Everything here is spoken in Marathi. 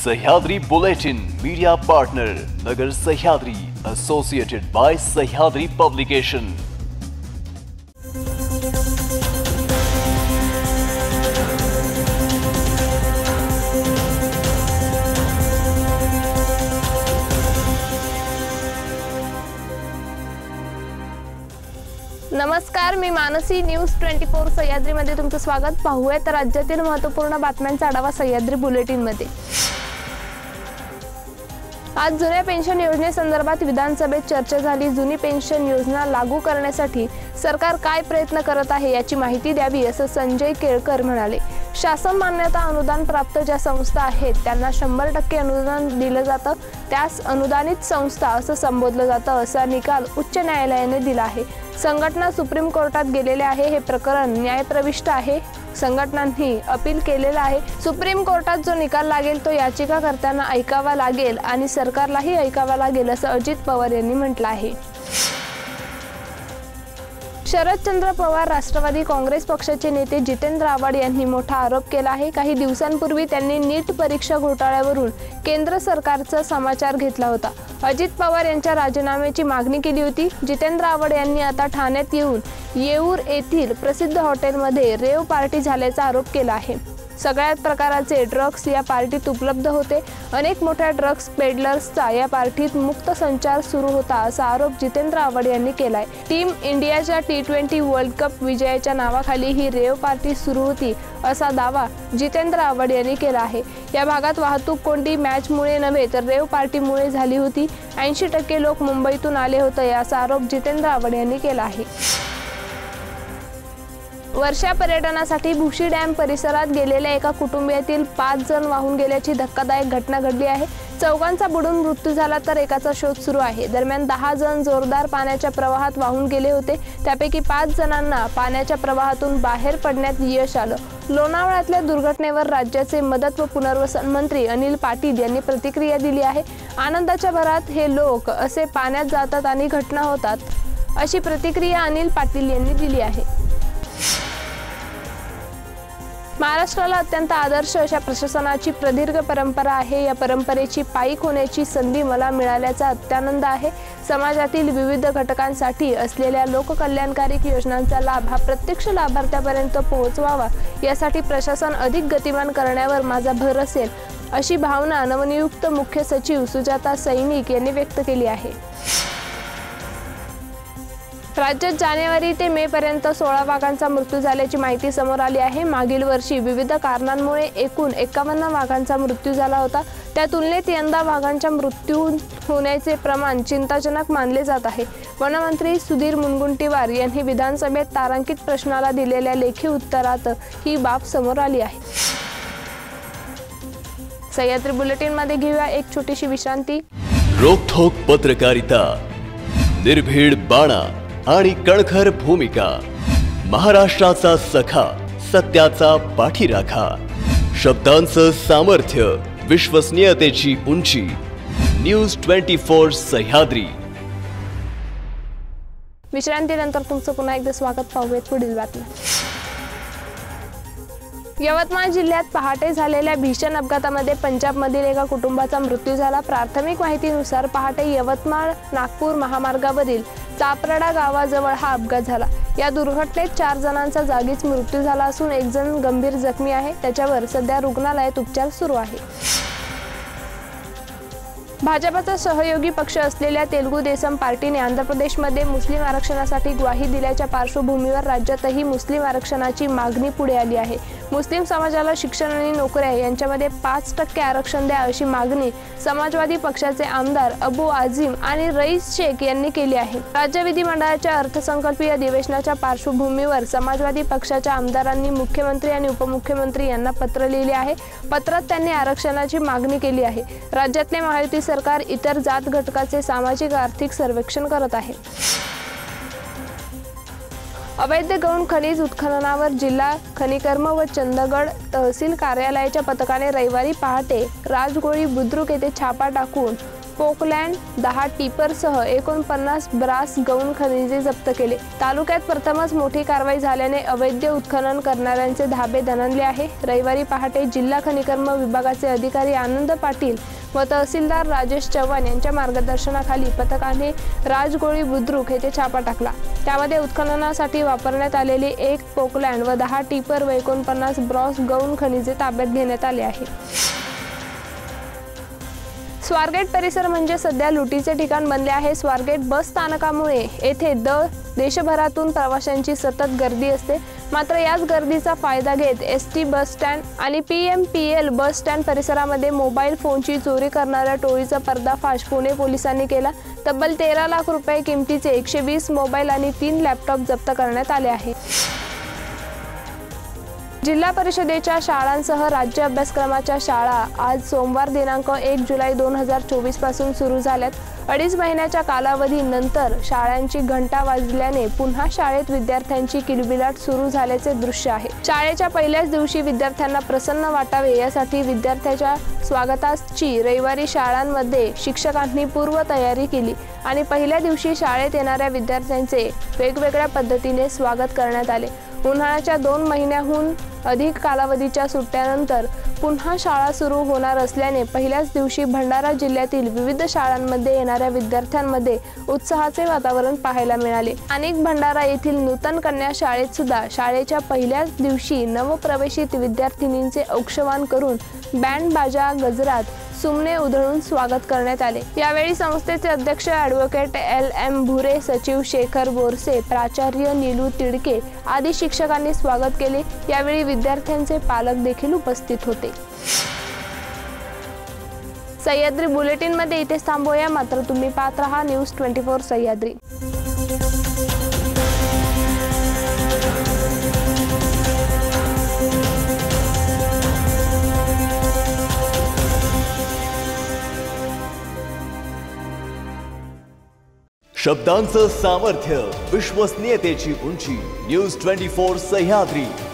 Sahyadri bulletin media partner Nagar Sahyadri associated by Sahyadri publication. नमस्कार, मी मानसी न्यूज 24 सह्याद्री मध्ये तुमचं स्वागत। पाहूयात राज्यातील महत्त्वपूर्ण बातम्यांचा आढावा सह्याद्री बुलेटिन मध्ये। आज जुन्या पेन्शन योजनेसंदर्भात विधानसभेत चर्चा झाली। जुनी पेन्शन योजना लागू करण्यासाठी सरकार काय प्रयत्न करत आहे याची माहिती द्यावी असं संजय केळकर म्हणाले। शासन मान्यता अनुदान प्राप्त ज्या संस्था आहेत त्यांना 100% अनुदान दिलं जातं, त्यास अनुदानित संस्था असं संबोधलं जातं असा निकाल उच्च न्यायालयाने दिला आहे। संघटना सुप्रीम कोर्टात गेलेले आहे। हे प्रकरण न्यायप्रविष्ट आहे। संघटनांनी अपील केलेलं आहे। सुप्रीम कोर्टात जो निकाल लागेल तो याचिकाकर्त्यांना ऐकावा लागेल आणि सरकारलाही ऐकावा लागेल असं अजित पवार यांनी म्हटलं आहे। शरदचंद्र पवार राष्ट्रवादी काँग्रेस पक्षाचे नेते जितेंद्र आव्हाड यांनी मोठा आरोप केला आहे। काही दिवसांपूर्वी त्यांनी नीट परीक्षा घोटाळ्यावरून केंद्र सरकारचा समाचार घेतला होता। अजित पवार यांच्या राजीनाम्याची मागणी केली होती। जितेंद्र आव्हाड यांनी आता ठाण्यात येऊन येऊर येथील प्रसिद्ध हॉटेलमध्ये रेव पार्टी झाल्याचा आरोप केला आहे। सगळ्याच प्रकाराचे ड्रग्स या पार्टीत उपलब्ध होते। अनेक मोठ्या ड्रग्स पेडलर्सचा या पार्टीत मुक्त संचार सुरू होता असा आरोप जितेंद्र आव्हाड यांनी केलाय। टीम इंडियाच्या T20 वर्ल्ड कप विजयाच्या नावाखाली ही रेव पार्टी सुरू होती असा दावा जितेंद्र आव्हाड यांनी केला आहे। या भागात वाहतूक कोणती मॅचमुळे नव्हे तर रेव पार्टीमुळे झाली होती। 80% लोक मुंबईतून आले होते असा आरोप जितेंद्र आव्हाड यांनी केला आहे। वर्षा पर्यटनासाठी भुशी डॅम परिसरात गेलेल्या एका कुटुंबियातील 5 जण वाहून गेल्याची धक्कादायक घटना घडली आहे। चौघांचा बुडून मृत्यू झाला तर एकाचा शोध सुरू आहे। दरम्यान 10 जण जोरदार पाण्याच्या प्रवाहात वाहून गेले होते। त्यापैकी 5 जणांना पाण्याच्या प्रवाहातून बाहेर पडण्यात यश आलं। लोणावळ्यातल्या दुर्घटनेवर राज्याचे मदत व पुनर्वसन मंत्री अनिल पाटील यांनी प्रतिक्रिया दिली आहे। आनंदाच्या भरात हे लोक असे पाण्यात जातात आणि घटना होतात अशी प्रतिक्रिया अनिल पाटील यांनी दिली आहे। महाराष्ट्राला अत्यंत आदर्श अशा प्रशासनाची प्रदीर्घ परंपरा आहे। या परंपरेची पायीक होण्याची संधी मला मिळाल्याचा अत्यानंद आहे। समाजातील विविध घटकांसाठी असलेल्या लोककल्याणकारी योजनांचा लाभ हा प्रत्यक्ष लाभार्थ्यापर्यंत पोहोचवावा यासाठी प्रशासन अधिक गतिमान करण्यावर माझा भर असेल अशी भावना नवनियुक्त मुख्य सचिव सुजाता सैनिक यांनी व्यक्त केली आहे। राज्यात जानेवारी ते मे पर्यंत 16 वाघांचा मृत्यू झाल्याची माहिती समोर आली आहे। मागील वर्षी विविध कारणांमुळे एकूण 51 वाघांचा मृत्यू झाला होता। त्या तुलनेत यंदा वाघांच्या मृत्यू होण्याचे प्रमाण चिंताजनक मानले जात आहे। वनमंत्री सुधीर मुनगंटीवार यांनी विधानसभेत तारांकित प्रश्नाला दिलेल्या लेखी उत्तरात ही बाब समोर आली आहे। सह्याद्री बुलेटिन मध्ये घेऊया एक छोटीशी विश्रांती। रोखोक पत्रकारिता, निर्भीड बाणा आणि कणखर भूमिका, महाराष्ट्राचा सखा, सत्याचा पाठीराखा, शब्दांचं सामर्थ्य, विश्वसनीयतेची उंची, न्यूज 24 सह्याद्री। विश्रांतीनंतर तुमचं पुन्हा एकदा स्वागत। पाहूयात पुढील बातमी। यवतमाळ जिल्ह्यात पहाटे झालेल्या भीषण अपघातामध्ये पंजाबमधील एका कुटुंबाचा मृत्यू झाला। प्राथमिक माहितीनुसार पहाटे यवतमाळ नागपूर महामार्गावरील चापरडा गावाजवळ हा अपघात झाला। या दुर्घटनेत 4 जणांचा जागीच मृत्यू झाला असून एक जण गंभीर जखमी आहे। त्याच्यावर सध्या रुग्णालयात उपचार सुरू आहे। भाजपचा सहयोगी पक्ष असलेल्या तेलुगू देसम पार्टीने आंध्र प्रदेशमध्ये मुस्लिम आरक्षणासाठी ग्वाही दिल्याच्या पार्श्वभूमीवर राज्यातही मुस्लिम आरक्षणाची मागणी पुढे आली आहे। मुस्लिम समाजाला शिक्षण आणि नोकऱ्या यांच्यामध्ये 5% आरक्षण द्या अशी मागणी समाजवादी पक्षाचे आमदार अबू आझिम आणि रईस शेख यांनी केली आहे। राज्य विधिमंडळाच्या अर्थसंकल्पीय अधिवेशनाच्या पार्श्वभूमीवर समाजवादी पक्षाच्या आमदारांनी मुख्यमंत्री आणि उपमुख्यमंत्री यांना पत्र लिहिले आहे। पत्रात त्यांनी आरक्षणाची मागणी केली आहे। राज्यातले महायुती सरकार इतर जात घटकाचे सामाजिक आर्थिक सर्वेक्षण करत आहे। अवैध गौण खनिज उत्खननावर जिल्हा खनिकर्म व चंदगड तहसील कार्यालयाच्या पथकाने रविवारी पहाटे राजगोळी बुद्रुक येथे छापा टाकून पोकलँड, 10 टिपरसह 49 ब्रास गौण खनिजे जप्त केले। तालुक्यात प्रथमच मोठी कारवाई झाल्याने अवैध उत्खनन करणाऱ्यांचे धाबे दणाणले आहे। रविवारी पहाटे जिल्हा खनिकर्म विभागाचे अधिकारी आनंद पाटील व तहसीलदार राजेश चव्हाण यांच्या मार्गदर्शनाखाली पथकाने राजगोळी बुद्रुक येथे छापा टाकला। त्यामध्ये उत्खननासाठी वापरण्यात आलेली 1 पोकलँड व 10 टिपर व 49 ब्रॉस गौण खनिजे ताब्यात घेण्यात आले आहे। स्वारगेट परिसर म्हणजे सध्या लुटीचे ठिकाण बनले आहे। स्वारगेट बस स्थानकामुळे येथे देशभरातून प्रवाशांची सतत गर्दी असते। मात्र याच गर्दीचा फायदा घेत एसटी बस स्टँड आणि PMPL बस स्टँड परिसरामध्ये मोबाईल फोनची चोरी करणाऱ्या टोळीचा पर्दाफाश पुणे पोलिसांनी केला। तब्बल 13 लाख रुपये किमतीचे 120 मोबाईल आणि 3 लॅपटॉप जप्त करण्यात आले आहे। जिल्हा परिषदेच्या शाळांसह राज्य अभ्यासक्रमाच्या शाळा आज सोमवार दिनांक 1 जुलै 2024 पासून सुरू झाल्यात। 2.5 महिन्याच्या कालावधीनंतर शाळांची घंटा वाजल्याने पुन्हा शाळेत विद्यार्थ्यांची किलबिलाट सुरू झाल्याचे दृश्य आहे। शाळेच्या पहिल्याच दिवशी विद्यार्थ्यांना प्रसन्न वाटावे यासाठी विद्यार्थ्याच्या स्वागताची रविवारी शाळांमध्ये शिक्षकांनी पूर्व तयारी केली आणि पहिल्या दिवशी शाळेत येणाऱ्या विद्यार्थ्यांचे वेगवेगळ्या पद्धतीने स्वागत करण्यात आले। उन्हाळ्याच्या 2 महिन्याहून अधिक कालावधीच्या सुट्ट्यानंतर पुन्हा शाळा सुरू होणार असल्याने पहिल्याच दिवशी भंडारा जिल्ह्यातील विविध शाळांमध्ये येणाऱ्या विद्यार्थ्यांमध्ये उत्साहाचे वातावरण पाहायला मिळाले। अनेक भंडारा येथील नूतन कन्या शाळेत सुद्धा शाळेच्या पहिल्याच दिवशी नवप्रवेशित विद्यार्थिनींचे औक्षवान करून बँड बाजा गजरात सुमने उधळून स्वागत करण्यात आले। यावेळी संस्थेचे अध्यक्ष ॲडव्होकेट LM भुरे, सचिव शेखर बोरसे, प्राचार्य नीलू तिडके आदी शिक्षकांनी स्वागत केले। यावेळी विद्यार्थ्यांचे पालक देखील उपस्थित होते। सह्याद्री बुलेटिन मध्ये इथेच थांबूया, मात्र तुम्ही पाहत रहा न्यूज 24 सह्याद्री। शब्दांचं सामर्थ्य, विश्वसनीयतेची उंची, न्यूज 24 सह्याद्री।